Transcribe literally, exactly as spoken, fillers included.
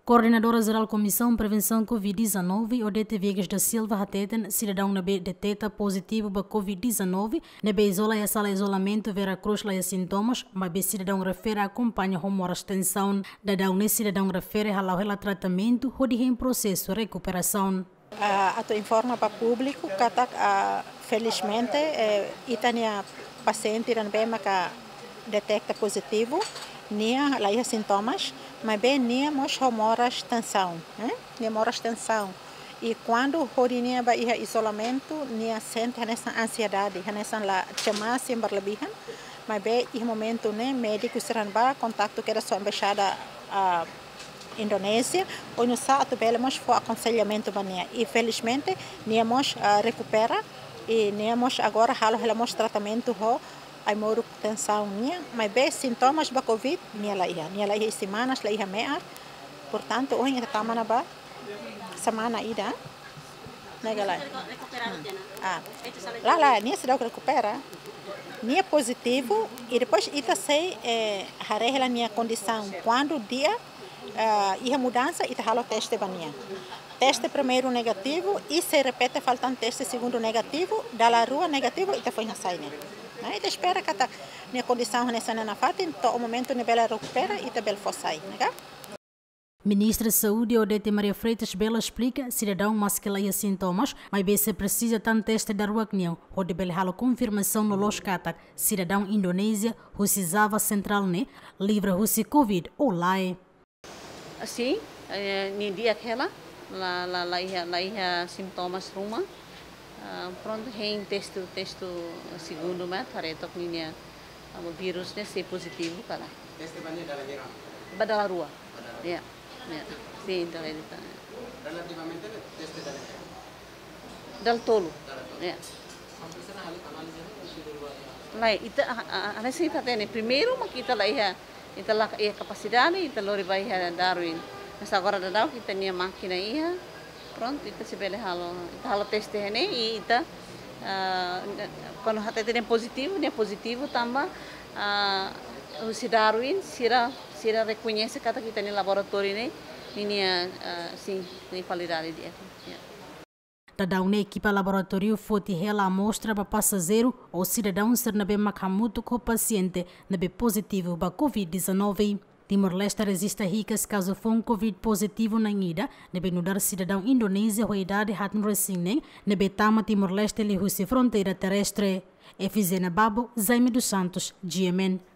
Coordenadora-Geral Comissão Prevenção Covid dezenove, Odete Viegas da Silva, Hateten, cidadão na B deteta positivo para Covid dezenove, na B isola e a sala de isolamento, Vera Cruz lá sintomas, mas B cidadão refere acompanha como a extensão, da daune cidadão refere a lá tratamento, ou de em processo de recuperação. A uh, informa para o público que uh, felizmente eh, itania paciente não bem que detecta positivo, nia lá sintomas, mas bem nia mos mora extensão, né? Nia mora extensão. E quando horinia ba ia isolamento, nia sente nessa ansiedade, nessa lá chamar sem berlebihan, mas bem em momento né médico serão ba contato que era sua embaixada a uh, Indonésia, onde nós atuamos foi aconselhamento bania e felizmente nós uh, recupera e nós agora halamos tratamento ho ai moro tensão nia, mas bem sintomas da Covid nia lá ia, nia lá ia semanas lá ia mear, portanto hoje está mana ba semana ida, nega lá. Ah, lá lá nia se dá recupera, nia positivo e depois ita sei eh harela nia condição quando dia Uh, e a mudança e o teste bania. Teste primeiro negativo e se repete faltando teste segundo negativo, da rua negativo e foi na saída. Né? E espera que a minha condição nessa na fata, então o momento que ela recupera e ela for sair, né? Ministra de Saúde Odete Maria Freitas Bela explica cidadão mas que leia sintomas, mas bem se precisa tanto teste da rua que não, onde bela confirmação no loscatak cidadão Indonésia, Rusizava Central né, livre Rusi Covid ou lá é. Assim, ni dia aquela, lá lá lá ia lá ia sintomas rumah, pronto, tem teste teste segundo mas tareto punya o vírus né se positivo cara. Teste banyak dalam Iran. Badala rua, ya, ya, sim, dalam itu. Relativamente teste dalam. Dal tolo, ya. Lá, itu, ada sih katanya primeiro kita lah ia Ita lá a capacidade, ita lori vai a Darwin. Mas agora da dau kita nia máquina ia, pronto, ita se bele halo, ita halo teste hene e ita quando hata tem positivo, nia positivo tamba o se Darwin sira sira reconhece kata kita ni laboratório ne nia sim ni qualidade dia. Da uma equipa laboratório foi ela amostra para passageiro ou cidadão ser na bem macamuto com o paciente na bem positivo para Covid dezenove. Timor-Leste resiste a ricas caso for um Covid positivo na ida, na bem nudar cidadão Indonésia com a idade hatun resinem, na bem tama Timor-Leste lhe fronteira terrestre. F Z na Babo, Zaime dos Santos, G M N.